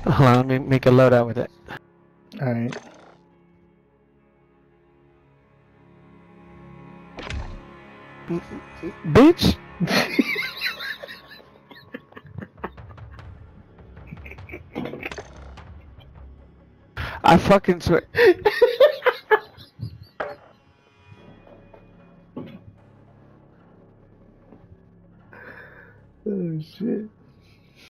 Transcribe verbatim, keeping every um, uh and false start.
Hold on, let me make a loadout with it. Alright. Bitch! I fucking swear. Oh shit.